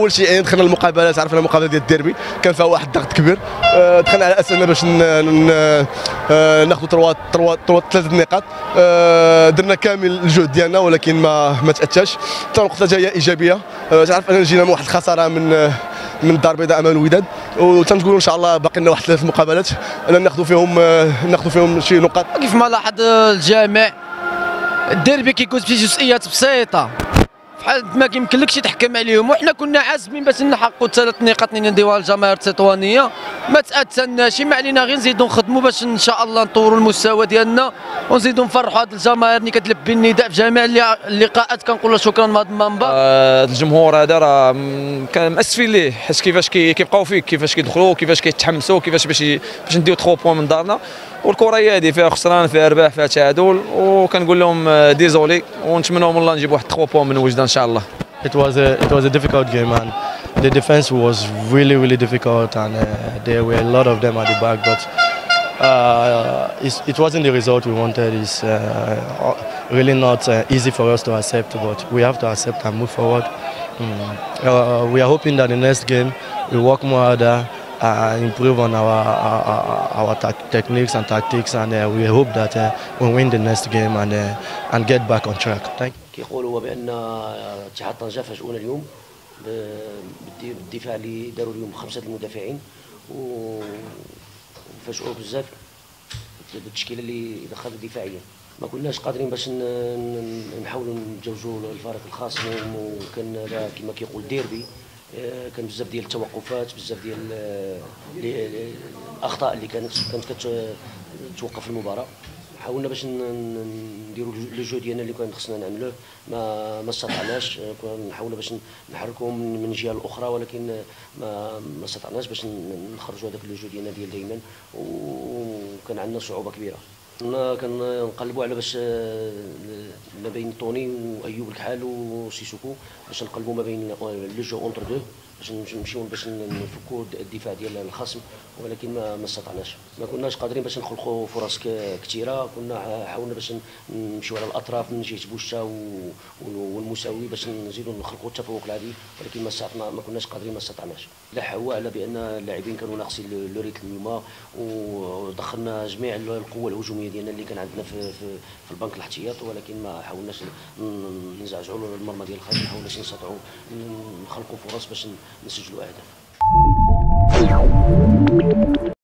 اول شيء يعني دخلنا المقابلات، عرفنا المقابله ديال الديربي كان فيها واحد الضغط كبير. دخلنا على اساسنا باش ناخذوا ثلاثه نقاط. درنا كامل الجهد ديالنا ولكن ما تاتاش. حتى النقطه هي ايجابيه. تعرف اننا جينا من واحد الخساره من الدار البيضاء امام الوداد، وتنقولوا ان شاء الله باقي لنا واحد 3 مقابلات انا ناخذوا فيهم شي نقاط. كيف ما لاحظ الجميع الديربي كيكون فيه جزئيات بسيطه بحال ما كيمكنلكش تحكم عليهم، وحنا كنا عازمين باش نحققوا 3 نقاط اللي نديوها للجماهير التطوانيه. ما تاتناش، ما علينا غير نزيدوا نخدموا باش ان شاء الله نطوروا المستوى ديالنا ونزيدوا نفرحوا هذه الجماهير اللي كتلبي النداء في جميع اللقاءات. كنقول له شكرا من هذا المنبر. هذا الجمهور هذا راه كان مأسفين ليه، حيت كيفاش كيبقاو فيك، كيفاش كيدخلوا، كيفاش كيتحمسوا، كيفاش باش نديو 3 بوان من دارنا. والكره هي هذه فيها خسران فيها رباح فيها تعادل، وكنقول لهم ديزولي ونتمنوا من الله نجيب واحد 3 بوان من وجده ان شاء الله. It was a difficult game, and the defense was really difficult, and there were a lot of them at the back, but it wasn't the result we wanted. It's really not easy for us to accept, but we have to accept and move forward. We are hoping that the next game we work more harder, improve on our techniques and tactics, and we hope that we win the next game and get back on track. Thank you. كيقولوا بان اتحاد طنجة فاجئونا اليوم بالدفاع اللي داروا اليوم 5 المدافعين، وفاجئوا بزاف بالتشكيله اللي دخلت دفاعيا. ما كناش قادرين باش نحاولوا نتجاوزوا الفارق الخاص، وكان كما كيقول ديربي كان بزاف ديال التوقفات، بزاف ديال الاخطاء اللي كانت كتوقف المباراه. حاولنا باش نديروا لو جو ديالنا اللي كان خصنا نعملوه، ما استطعناش. حاولنا باش نحركوا من الجهه الاخرى، ولكن ما استطعناش باش نخرجوا هذاك لو جو ديالنا ديال دائما، وكان عندنا صعوبه كبيره. كنقلبوا على باش ما بين طوني وايوب الكحال وسيسوكو باش نقلبوا ما بين لو جو اونتر دو باش نمشيو باش نفكوا الدفاع ديال الخصم، ولكن ما استطعناش. ما كناش قادرين باش نخلقوا فرص كثيره. كنا حاولنا باش نمشيو على الاطراف من جهه بوشا والمساوي باش نزيدوا نخلقوا التفوق العادي، ولكن ما كناش قادرين، ما استطعناش. لا هو على بان اللاعبين كانوا ناقصين لو ريتم اليوم، ودخلنا جميع القوه الهجوميه ديالنا اللي كان عندنا في البنك الاحتياط، ولكن ما حاولناش نزعجوا المرمى ديال الخصم، ما حاولناش نستطيعوا نخلقوا فرص باش نسجلوا اهداف.